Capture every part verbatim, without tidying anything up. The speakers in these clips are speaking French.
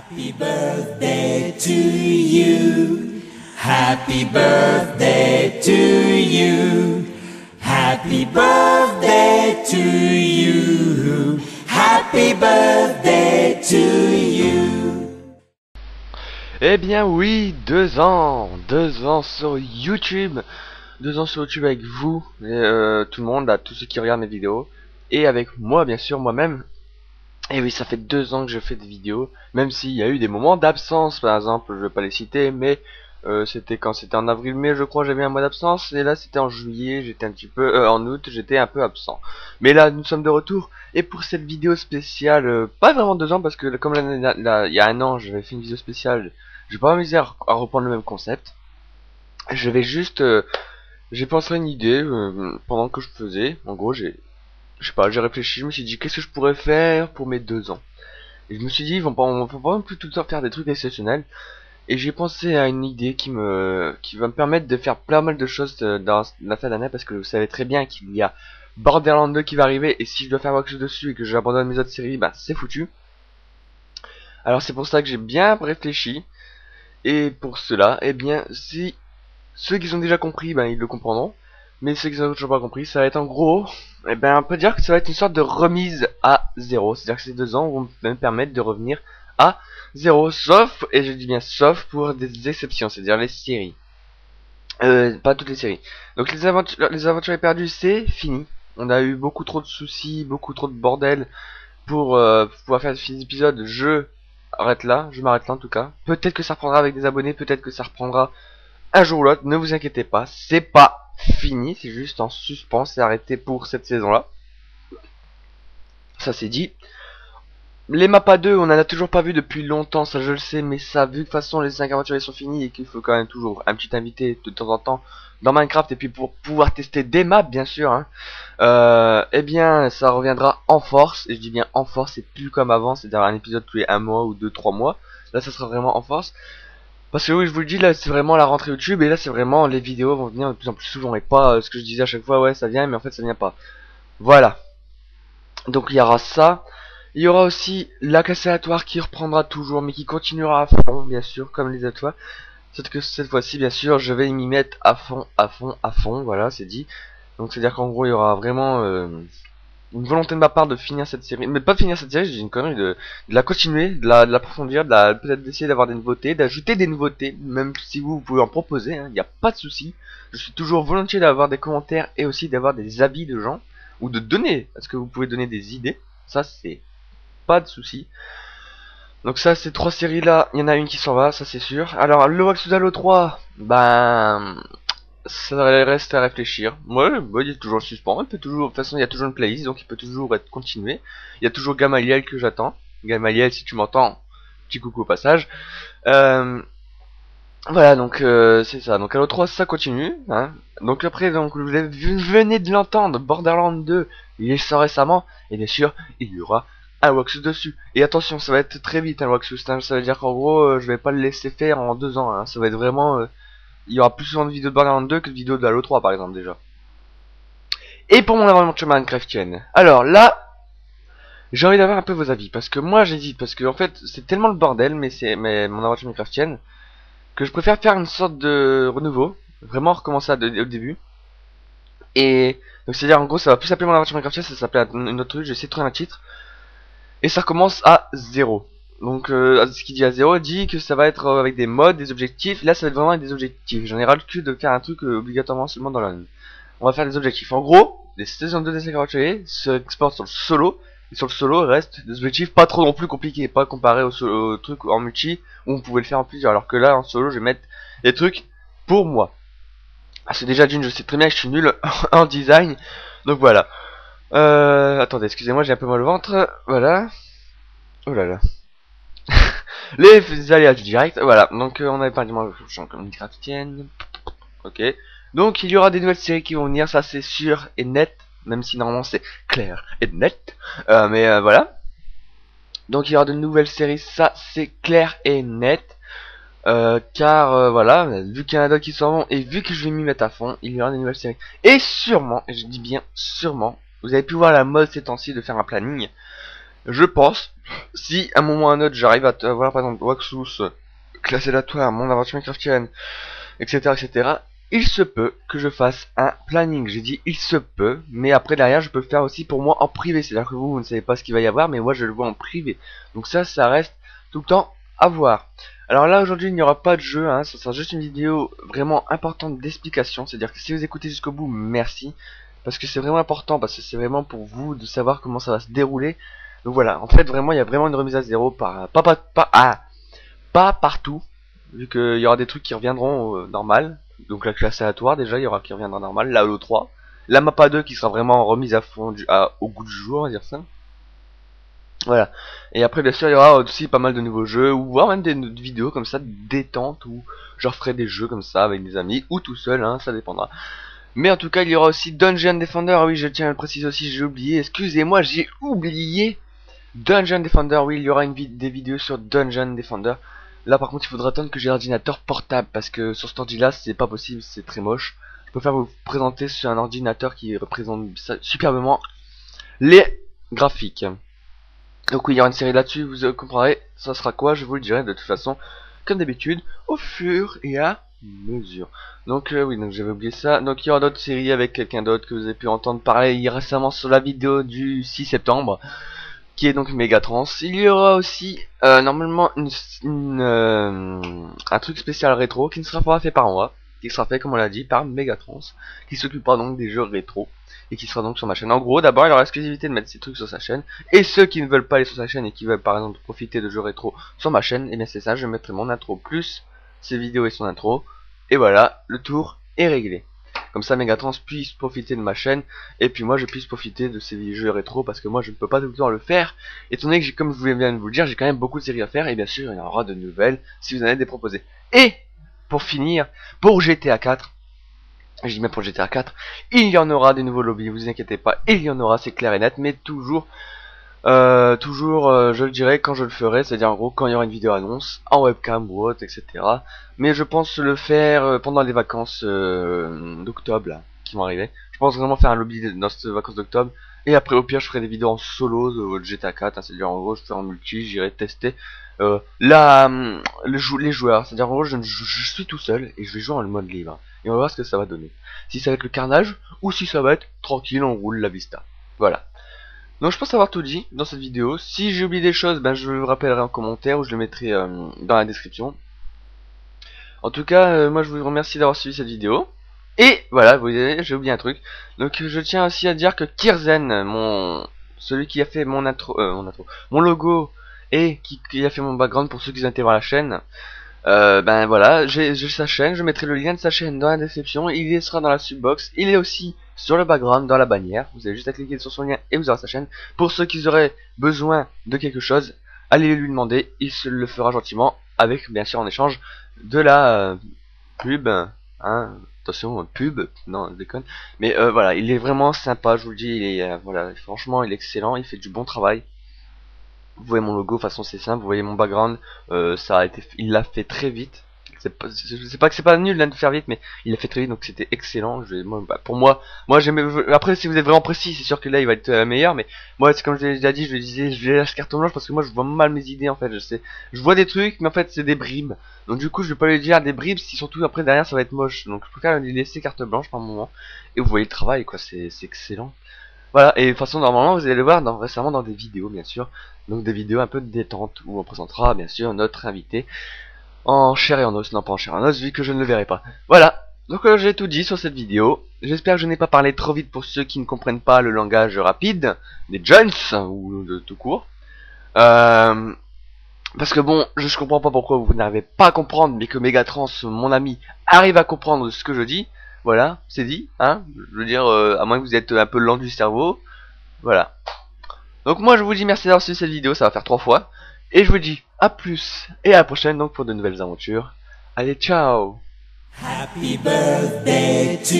Happy birthday to you. Happy birthday to you. Happy birthday to you. Happy birthday to you. Eh bien oui, deux ans, deux ans sur YouTube, deux ans sur YouTube avec vous, et, euh, tout le monde, là, tous ceux qui regardent mes vidéos, et avec moi bien sûr, moi-même. Et oui, ça fait deux ans que je fais des vidéos, même s'il y a eu des moments d'absence, par exemple, je vais pas les citer, mais euh, c'était quand c'était en avril-mai, je crois, j'avais un mois d'absence, et là c'était en juillet, j'étais un petit peu, euh, en août, j'étais un peu absent. Mais là, nous sommes de retour, et pour cette vidéo spéciale, euh, pas vraiment deux ans, parce que comme l'année, là, il y a un an, j'avais fait une vidéo spéciale, je vais pas m'amuser à, à reprendre le même concept. Je vais juste, euh, j'ai pensé à une idée euh, pendant que je faisais, en gros, j'ai je sais pas, j'ai réfléchi, je me suis dit qu'est-ce que je pourrais faire pour mes deux ans. Et je me suis dit, ils vont pas, on va pas non plus tout le temps faire des trucs exceptionnels. Et j'ai pensé à une idée qui me, qui va me permettre de faire plein mal de choses dans la fin d'année, parce que vous savez très bien qu'il y a Borderlands deux qui va arriver, et si je dois faire quelque chose dessus et que j'abandonne mes autres séries, bah c'est foutu. Alors c'est pour ça que j'ai bien réfléchi. Et pour cela, eh bien, si ceux qui ont déjà compris, ben ils le comprendront. Mais ceux qui n'ont toujours pas compris, ça va être en gros, eh ben on peut dire que ça va être une sorte de remise à zéro. C'est-à-dire que ces deux ans vont me permettre de revenir à zéro, sauf, et je dis bien sauf pour des exceptions, c'est-à-dire les séries. Euh, pas toutes les séries. Donc les aventures, les aventures perdues, c'est fini. On a eu beaucoup trop de soucis, beaucoup trop de bordel pour euh, pouvoir faire des épisodes. Je arrête là, je m'arrête là en tout cas. Peut-être que ça reprendra avec des abonnés, peut-être que ça reprendra un jour ou l'autre, ne vous inquiétez pas, c'est pas fini, c'est juste en suspens, c'est arrêté pour cette saison-là. Ça c'est dit. Les Mappa deux, on en a toujours pas vu depuis longtemps, ça je le sais, mais ça, vu que de toute façon les cinq aventuriers sont finis et qu'il faut quand même toujours un petit invité de temps en temps dans Minecraft, et puis pour pouvoir tester des maps, bien sûr, hein, euh, eh bien, ça reviendra en force, et je dis bien en force, c'est plus comme avant, c'est-à-dire un épisode tous les un mois ou deux, trois mois, là ça sera vraiment en force. Parce que oui, je vous le dis, là c'est vraiment la rentrée YouTube, et là c'est vraiment les vidéos vont venir de plus en plus souvent, et pas euh, ce que je disais à chaque fois, ouais ça vient, mais en fait ça vient pas. Voilà. Donc il y aura ça. Il y aura aussi la classe aléatoire qui reprendra toujours, mais qui continuera à fond, bien sûr, comme les autres fois. Sauf que cette fois-ci, bien sûr, je vais m'y mettre à fond, à fond, à fond, voilà, c'est dit. Donc c'est-à-dire qu'en gros, il y aura vraiment euh, une volonté de ma part de finir cette série, mais pas de finir cette série, j'ai une connerie, de, de la continuer, de la, de l'approfondir, de la, peut-être d'essayer d'avoir des nouveautés, d'ajouter des nouveautés, même si vous, vous pouvez en proposer, il n'y a pas de souci. Je suis toujours volontiers d'avoir des commentaires et aussi d'avoir des avis de gens, ou de donner, parce que vous pouvez donner des idées, ça c'est pas de souci. Donc ça, ces trois séries là, il y en a une qui s'en va, ça c'est sûr. Alors le Wax Halo trois, ben ça reste à réfléchir. Moi, bon, il est toujours en suspens. Il peut toujours, de toute façon, il y a toujours une playlist, donc il peut toujours être continué. Il y a toujours Gamaliel que j'attends. Gamaliel, si tu m'entends, petit coucou au passage. Euh, voilà, donc euh, c'est ça. Donc Halo trois, ça continue. Hein. Donc après, donc vous venez de l'entendre, Borderlands deux, il est sorti récemment, et bien sûr, il y aura un Waxus dessus. Et attention, ça va être très vite un Waxus. Hein. Ça veut dire qu'en gros, euh, je vais pas le laisser faire en deux ans. Hein. Ça va être vraiment. Euh, il y aura plus souvent de vidéos de Borderlands deux que de vidéos de Halo trois par exemple déjà. Et pour mon aventure Minecraftienne. Alors là, j'ai envie d'avoir un peu vos avis. Parce que moi j'hésite. Parce que en fait c'est tellement le bordel, mais c'est mais mon aventure Minecraftienne, que je préfère faire une sorte de renouveau. Vraiment recommencer à de, au début. Et donc c'est à dire en gros ça va plus s'appeler mon aventure Minecraftienne, ça s'appelle une autre truc, j'ai essayé de trouver un titre. Et ça recommence à zéro. Donc euh, ce qui dit à zéro dit que ça va être euh, avec des modes, des objectifs. Là ça va être vraiment avec des objectifs. J'en ai ras le cul de faire un truc euh, obligatoirement seulement dans la lune. On va faire des objectifs. En gros, les saisons deux des cinq aventuriers se exportent sur le solo. Et sur le solo reste des objectifs pas trop non plus compliqués. Pas comparé au, solo, au truc en multi où on pouvait le faire en plusieurs. Alors que là en solo je vais mettre des trucs pour moi. Ah, c'est déjà d'une, je sais très bien que je suis nul en design. Donc voilà. Euh, attendez, excusez-moi, j'ai un peu mal au ventre. Voilà. Oh là là. Les aléas du direct, voilà. Donc euh, on avait parlé de moi, je suis comme Minecraftienne. Ok. Donc il y aura des nouvelles séries qui vont venir, ça c'est sûr et net. Même si normalement c'est clair et net. Euh, mais euh, voilà. Donc il y aura de nouvelles séries, ça c'est clair et net. Euh, car euh, voilà, vu qu'il y en a d'autres qui s'en vont et vu que je vais m'y mettre à fond, il y aura des nouvelles séries. Et sûrement, et je dis bien sûrement, vous avez pu voir la mode ces temps-ci de faire un planning. je pense, si à un moment ou à un autre j'arrive à avoir par exemple Waxus, classe aléatoire, mon aventure minecraftienne, et cetera, et cetera, il se peut que je fasse un planning. J'ai dit il se peut, mais après derrière je peux le faire aussi pour moi en privé. C'est-à-dire que vous, vous ne savez pas ce qu'il va y avoir, mais moi je le vois en privé. Donc ça, ça reste tout le temps à voir. Alors là aujourd'hui il n'y aura pas de jeu, hein, ça sera juste une vidéo vraiment importante d'explication. C'est-à-dire que si vous écoutez jusqu'au bout, merci. Parce que c'est vraiment important, parce que c'est vraiment pour vous de savoir comment ça va se dérouler. Donc voilà, en fait vraiment il y a vraiment une remise à zéro, par, pas, pas, pas, ah, pas partout. Vu qu'il y aura des trucs qui reviendront euh, normal. Donc la classe aléatoire déjà, il y aura qui reviendra normal. La Halo trois. La mappa deux qui sera vraiment remise à fond du, à, au goût du jour, on va dire ça. Voilà. Et après bien sûr il y aura aussi pas mal de nouveaux jeux. Ou voire même des, des vidéos comme ça, détente. Où je referai des jeux comme ça avec des amis. Ou tout seul, hein, ça dépendra. Mais en tout cas il y aura aussi Dungeon Defender. Ah oui, je tiens à le préciser aussi, j'ai oublié. Excusez-moi, j'ai oublié. Dungeon Defender, oui, il y aura une vid des vidéos sur Dungeon Defender. Là par contre il faudra attendre que j'ai l'ordinateur portable, parce que sur cet ordi là c'est pas possible, c'est très moche. Je préfère vous présenter sur un ordinateur qui représente superbement les graphiques. Donc oui, il y aura une série là-dessus, vous comprendrez ça sera quoi, je vous le dirai de toute façon, comme d'habitude, au fur et à mesure. Donc euh, oui, donc j'avais oublié ça. Donc il y aura d'autres séries avec quelqu'un d'autre que vous avez pu entendre parler récemment sur la vidéo du six septembre. Qui est donc Megatrans. Il y aura aussi euh, normalement une, une, euh, un truc spécial rétro qui ne sera pas fait par moi, qui sera fait comme on l'a dit par Megatrans, qui s'occupera donc des jeux rétro et qui sera donc sur ma chaîne. En gros, d'abord il aura l'exclusivité de mettre ces trucs sur sa chaîne, et ceux qui ne veulent pas aller sur sa chaîne et qui veulent par exemple profiter de jeux rétro sur ma chaîne, et bien c'est ça, je mettrai mon intro plus ses vidéos et son intro, et voilà, le tour est réglé. Comme ça Megatrans puisse profiter de ma chaîne, et puis moi je puisse profiter de ces jeux rétro, parce que moi je ne peux pas tout le temps le faire, étant donné que comme je viens de vous le dire, j'ai quand même beaucoup de séries à faire, et bien sûr il y en aura de nouvelles si vous en avez des proposées. Et pour finir, pour G T A quatre, je dis même pour G T A quatre, il y en aura des nouveaux lobbies, vous inquiétez pas, il y en aura, c'est clair et net, mais toujours... Euh, toujours, euh, je le dirai quand je le ferai, c'est-à-dire en gros quand il y aura une vidéo annonce, en webcam ou autre, et cetera. Mais je pense le faire euh, pendant les vacances euh, d'octobre là, qui vont arriver. Je pense vraiment faire un lobby dans ces vacances d'octobre. Et après au pire je ferai des vidéos en solo de G T A quatre, hein, c'est-à-dire en gros je ferai en multi, j'irai tester euh, la, le jou les joueurs, c'est-à-dire en gros je, je, je suis tout seul et je vais jouer en mode libre. Et on va voir ce que ça va donner. Si ça va être le carnage ou si ça va être tranquille, on roule la vista. Voilà. Donc je pense avoir tout dit dans cette vidéo. Si j'ai oublié des choses, ben je le rappellerai en commentaire ou je le mettrai euh, dans la description. En tout cas, euh, moi je vous remercie d'avoir suivi cette vidéo. Et voilà, vous voyez, j'ai oublié un truc. Donc je tiens aussi à dire que Kirzen, mon celui qui a fait mon intro, euh, mon intro, mon logo et qui, qui a fait mon background pour ceux qui ont été voir la chaîne. Euh, ben voilà, j'ai sa chaîne, je mettrai le lien de sa chaîne dans la description, il y sera dans la subbox, il est aussi sur le background, dans la bannière, vous avez juste à cliquer sur son lien et vous aurez sa chaîne. Pour ceux qui auraient besoin de quelque chose, allez lui demander, il se le fera gentiment, avec bien sûr en échange de la euh, pub, hein, attention, pub, non, je déconne, mais euh, voilà, il est vraiment sympa, je vous le dis, il est, euh, voilà, franchement il est excellent, il fait du bon travail. Vous voyez mon logo, de toute façon c'est simple, vous voyez mon background, euh, ça a été, il l'a fait très vite. Pas, je sais pas que c'est pas nul là, de faire vite, mais il l'a fait très vite, donc c'était excellent. Je, moi, bah, pour moi, moi j'aime. Après, si vous êtes vraiment précis, c'est sûr que là il va être euh, meilleur, mais moi, c'est comme je l'ai déjà dit, je disais, je vais lâcher carte blanche parce que moi je vois mal mes idées en fait. Je sais, je vois des trucs, mais en fait c'est des bribes. Donc du coup, je vais pas lui dire des bribes, si surtout après derrière ça va être moche. Donc je préfère lui laisser carte blanche par moment. Et vous voyez le travail, quoi, c'est excellent. Voilà, et de toute façon, normalement, vous allez le voir dans, récemment dans des vidéos, bien sûr. Donc des vidéos un peu de détente, où on présentera, bien sûr, notre invité en chair et en os. Non, pas en chair et en os, vu que je ne le verrai pas. Voilà, donc euh, j'ai tout dit sur cette vidéo. J'espère que je n'ai pas parlé trop vite pour ceux qui ne comprennent pas le langage rapide, des jeunes, ou de tout court. Euh... Parce que bon, je ne comprends pas pourquoi vous n'arrivez pas à comprendre, mais que Megatrans, mon ami, arrive à comprendre ce que je dis. Voilà, c'est dit, hein. Je veux dire, euh, à moins que vous êtes un peu lent du cerveau. Voilà. Donc moi je vous dis merci d'avoir suivi cette vidéo, ça va faire trois fois. Et je vous dis à plus et à la prochaine donc pour de nouvelles aventures. Allez, ciao. Happy birthday to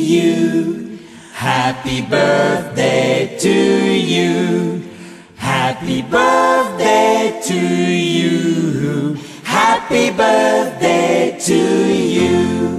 you. Happy birthday to you. Happy birthday to you. Happy birthday to you.